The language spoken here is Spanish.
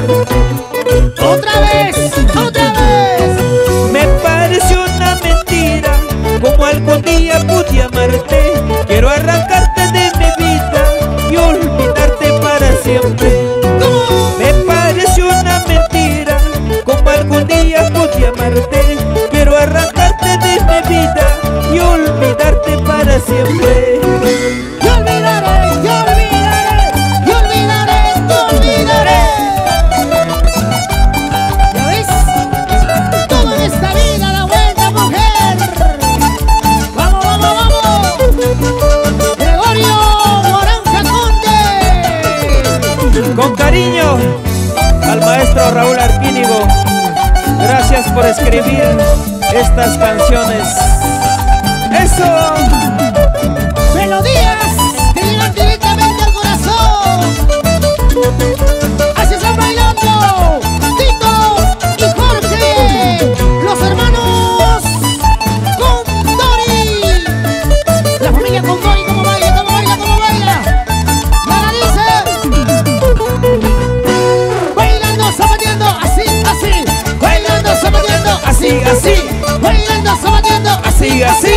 Otra vez, otra vez. Me pareció una mentira, como algún día pude amarte. Quiero arrancarte de mi vida y olvidarte para siempre. Me pareció una mentira, como algún día pude amarte. Quiero arrancarte de mi vida y olvidarte para siempre. Yo olvidaré, yo olvidaré, yo olvidaré, yo olvidaré. ¿Ya ves? Todo en esta vida da vuelta, mujer. Vamos, vamos, vamos. Gregorio Moranja Conde. Con cariño al maestro Raúl Arquínigo. Gracias por escribir estas canciones. ¡Eso! Melodías que llegan directamente al corazón. Así están bailando Tito y Jorge, los hermanos Condori. La familia Condori, ¿cómo baila? ¿Cómo baila? ¿Cómo baila? Ya la dice. Bailando, zapateando, así, así. Bailando, zapateando, así, así. Bailando, zapateando, así, así.